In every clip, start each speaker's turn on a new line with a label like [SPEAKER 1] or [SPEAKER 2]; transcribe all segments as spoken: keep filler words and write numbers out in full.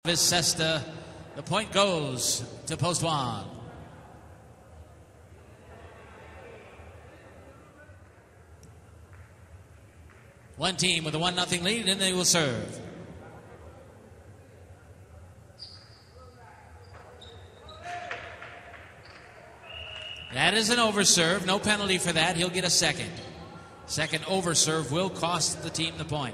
[SPEAKER 1] Cesta. The point goes to Post one. One team with a one nothing lead, and they will serve. That is an overserve. No penalty for that. He'll get a second. Second overserve will cost the team the point.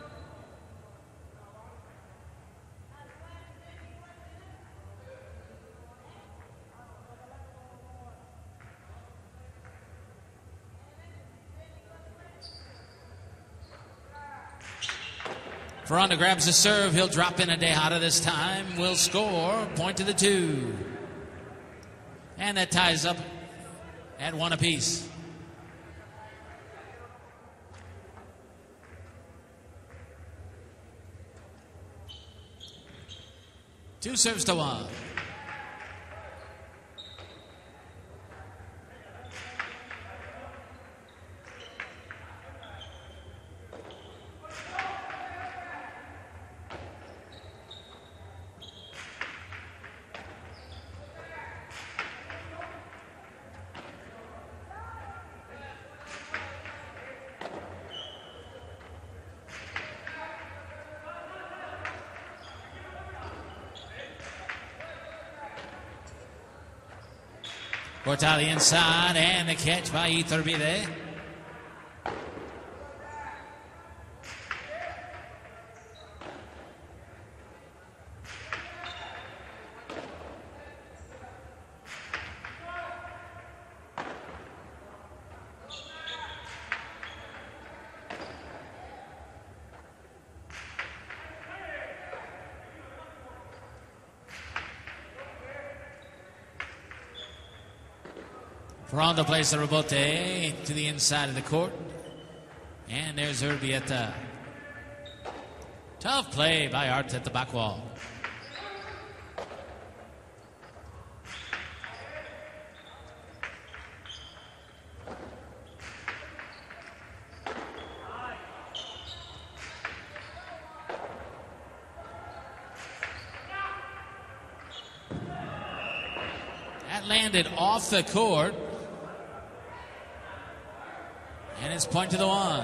[SPEAKER 1] Ferranda grabs the serve. He'll drop in a Dejada this time. Will score. Point to the two. And that ties up at one apiece. Two serves to one. Cortali inside, and the catch by Iturbide. Ferranda plays the rebote to the inside of the court. And there's Urbieta. Tough play by Art at the back wall. That landed off the court. And it's point to the one.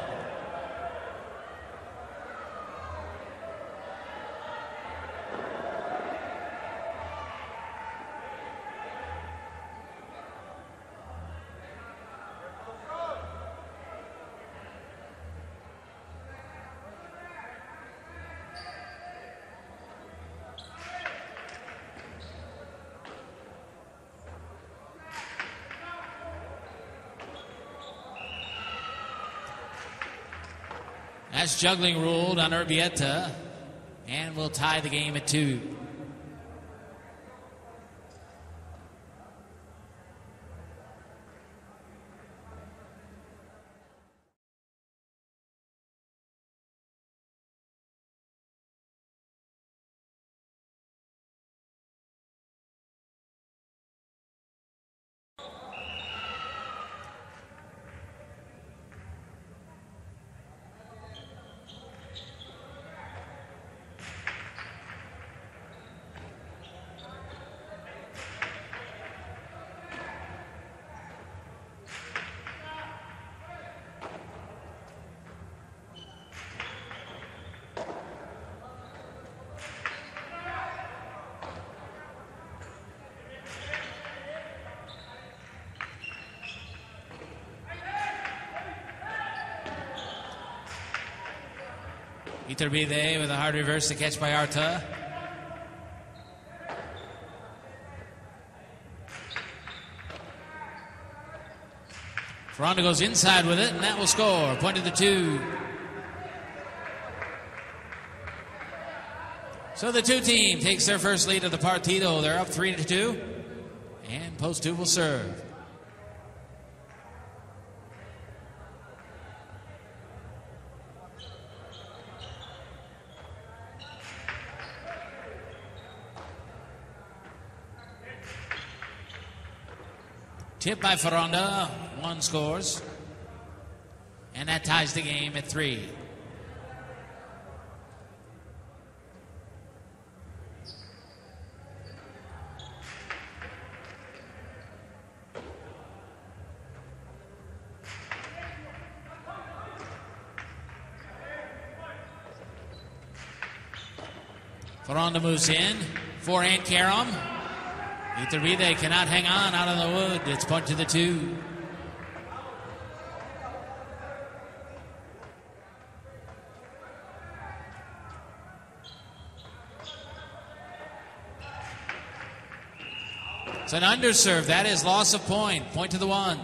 [SPEAKER 1] That's juggling ruled on Urbieta, and we'll tie the game at two. Iturbide with a hard reverse to catch by Arta. Ferranda goes inside with it, and that will score. Point to the two. So the two team takes their first lead of the partido. They're up three to two, and post two will serve. Tip by Ferranda, one scores, and that ties the game at three. Ferranda moves in. Forehand Karam. Iturbide cannot hang on out of the wood. It's point to the two. It's an underserve. That is loss of point. Point to the one.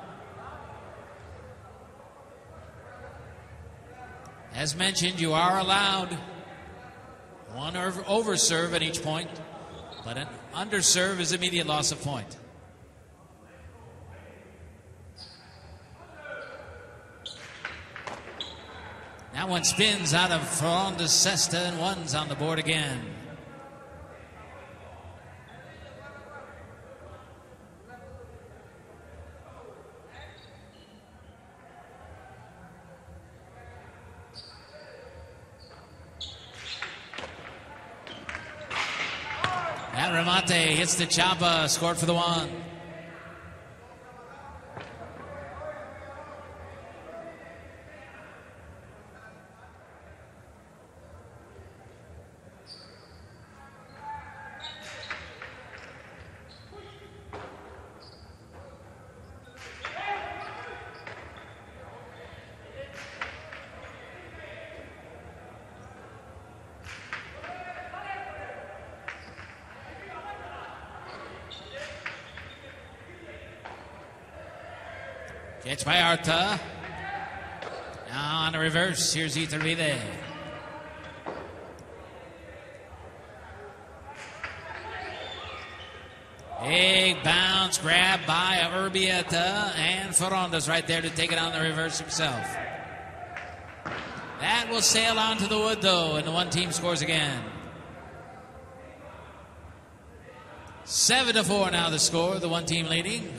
[SPEAKER 1] As mentioned, you are allowed one overserve at each point, but an underserve is immediate loss of point. That one spins out of Ferranda's cesta, and one's on the board again. That remate hits the chapa, scored for the one. Catch by Arta. Now on the reverse, here's Iturbide. Big bounce, grab by Urbieta, and Ferranda's right there to take it on the reverse himself. That will sail onto the wood, though, and the one team scores again. Seven to four now the score, the one team leading.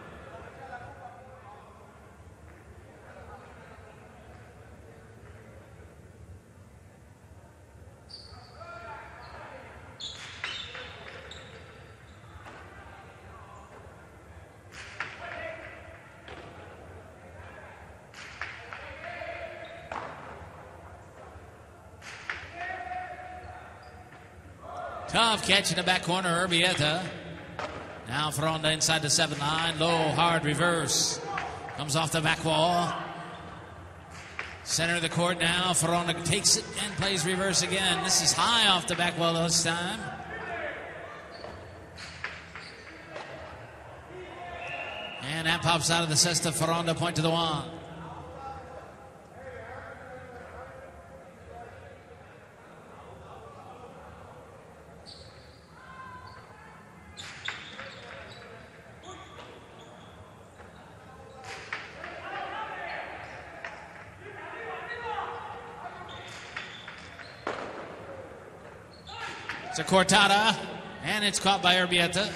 [SPEAKER 1] Tough catch in the back corner, Urbieta. Now Ferranda inside the seven line. Low, hard reverse. Comes off the back wall. Center of the court now. Ferranda takes it and plays reverse again. This is high off the back wall this time. And that pops out of the cesta. Ferranda, point to the one. It's a cortada, and it's caught by Urbieta.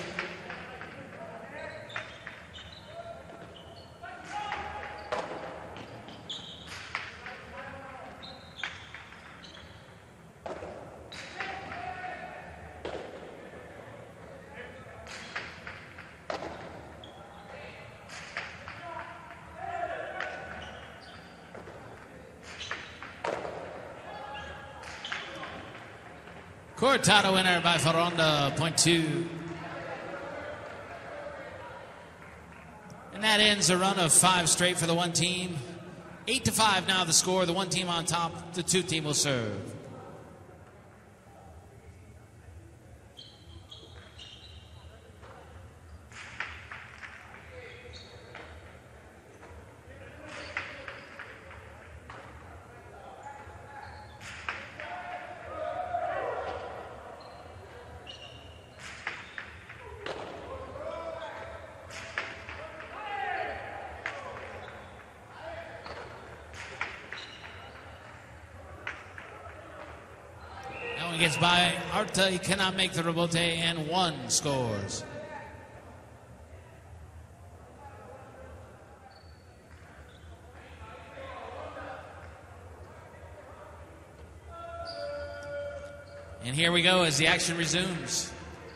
[SPEAKER 1] Cortada winner by Ferranda, point two. And that ends a run of five straight for the one team. Eight to five now the score. The one team on top, the two team will serve. Gets by Arta, he cannot make the rebote, and one scores. And here we go as the action resumes.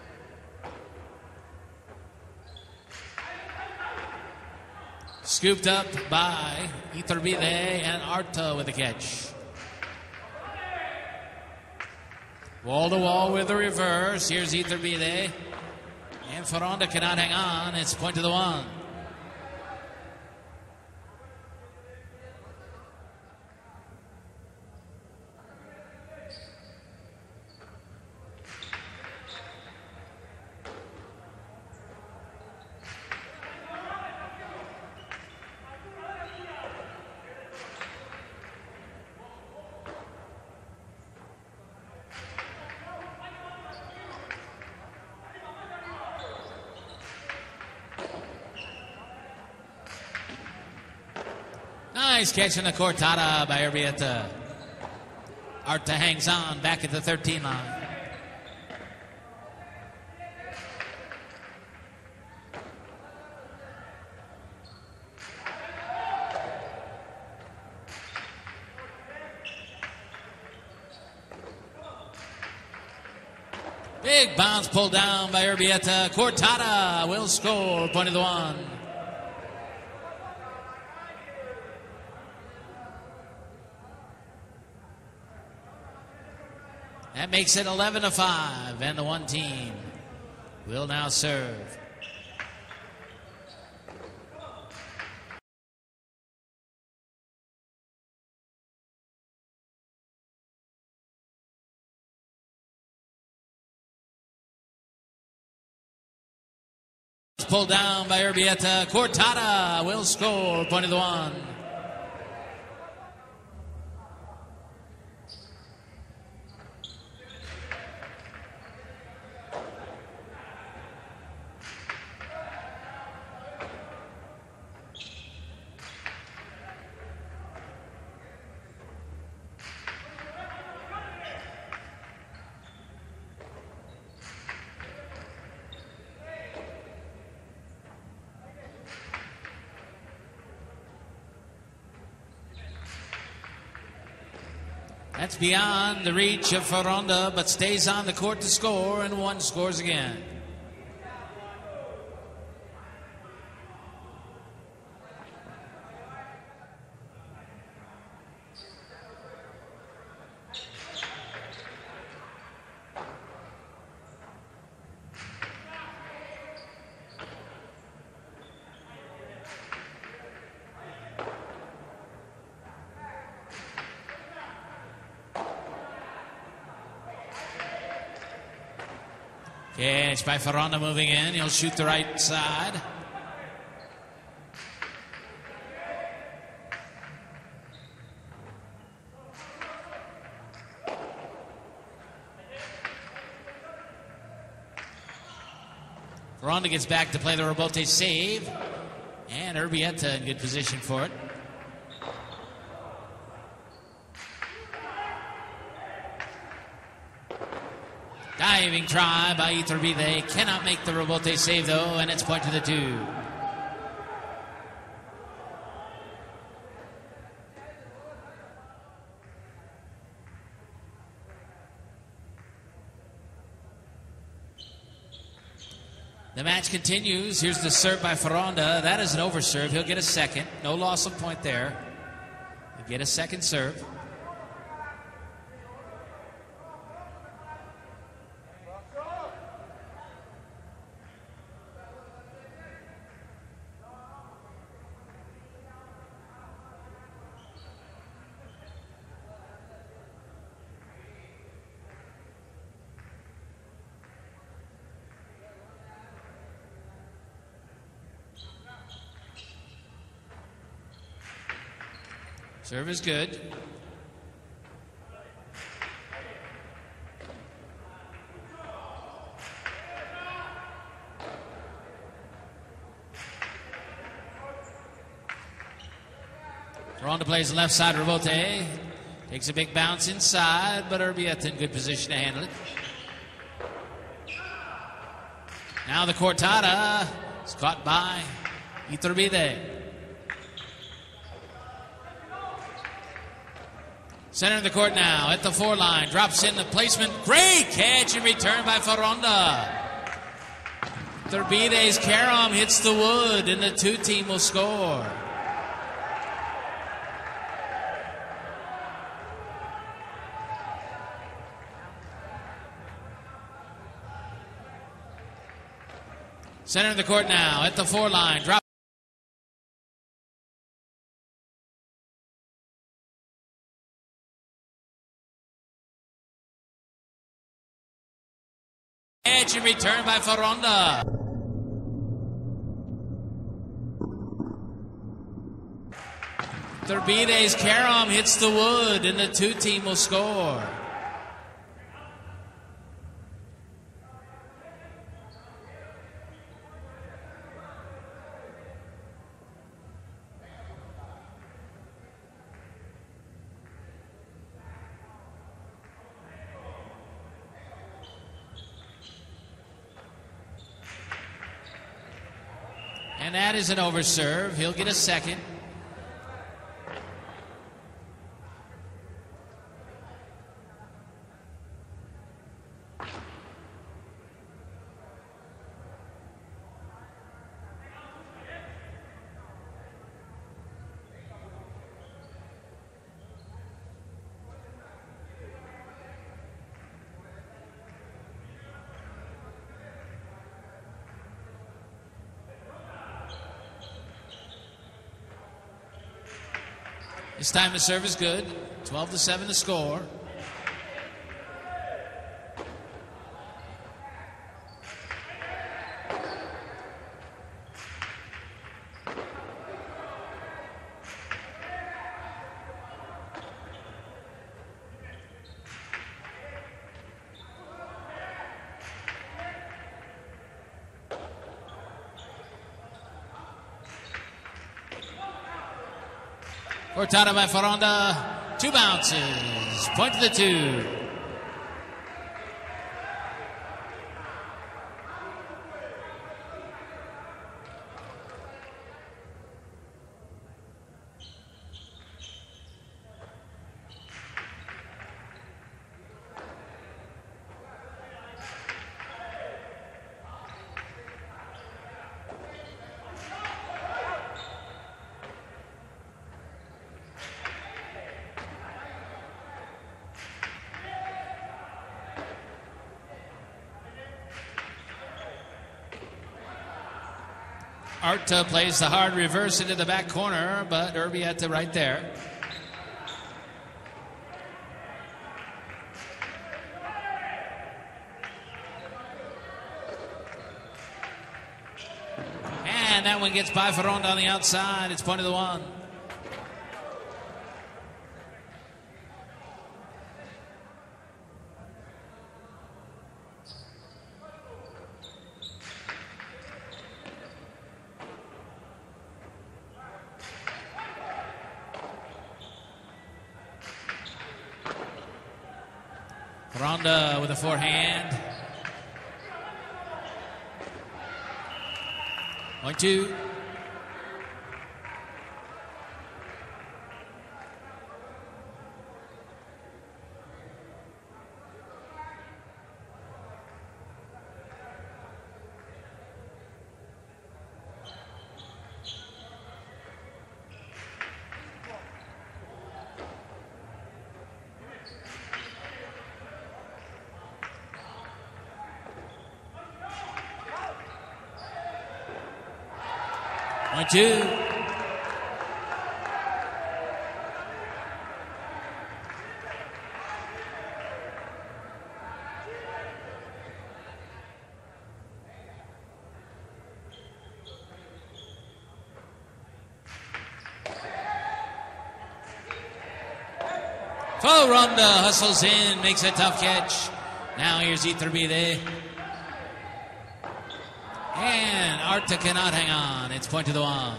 [SPEAKER 1] Scooped up by Iturbide, and Arta with the catch. Wall to wall with the reverse. Here's Iturbide. And Ferronda cannot hang on. It's point to the one. Nice catch in the cortada by Urbieta. Arta hangs on back at the thirteen line. Big bounce pulled down by Urbieta. Cortada will score. Point of the one. That makes it eleven to five, and the one team will now serve. Pulled down by Urbieta. Cortada will score. Point of the one. That's beyond the reach of Ferronda, but stays on the court to score, and one scores again. Catch by Ferronda moving in. He'll shoot the right side. Ferronda gets back to play the rebote save. And Urbieta in good position for it. Diving try by Iturbide. Cannot make the rebote save, though, and it's point to the two. The match continues. Here's the serve by Ferronda. That is an overserve. He'll get a second. No loss of point there. He'll get a second serve. Serve is good. Ferronda plays left side rebote. Takes a big bounce inside, but Urbieta in good position to handle it. Now the cortada is caught by Iturbide. Center of the court now at the four line. Drops in the placement. Great catch and return by Ferronda. Iturbide's carom hits the wood, and the two team will score. Center of the court now at the four line. Drop. Edge and return by Foronda. Turbides Karam hits the wood and the two team will score. And that is an overserve. He'll get a second. This time the serve is good. twelve to seven to score. Cortada by Foronda. Two bounces. Point to the two. Arta plays the hard reverse into the back corner, but Urbieta right there. And that one gets by Foronda on the outside. It's point of the one. Foronda with a forehand. Point two. Point two. Foronda hustles in, makes a tough catch. Now here's Iturbide. And Arta cannot hang on. It's point to the one.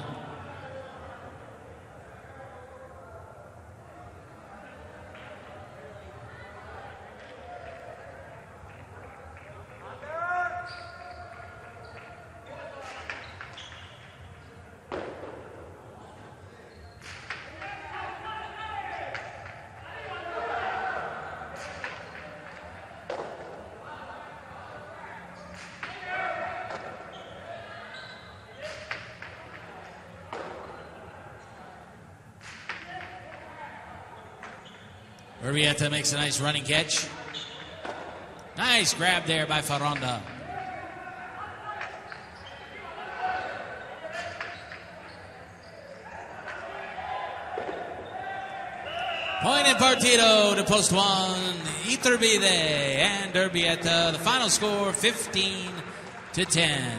[SPEAKER 1] Urbieta makes a nice running catch. Nice grab there by Foronda. Point in partido to post one, Iturbide and Urbieta. The final score, fifteen to ten.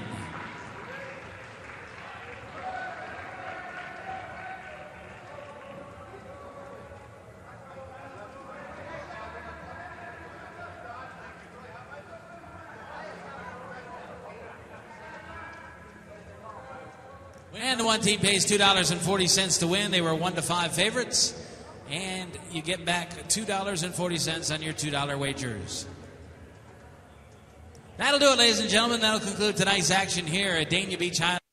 [SPEAKER 1] And the one team pays two dollars and forty cents to win. They were one to five favorites. And you get back two dollars and forty cents on your two dollar wagers. That'll do it, ladies and gentlemen. That'll conclude tonight's action here at Dania Beach High.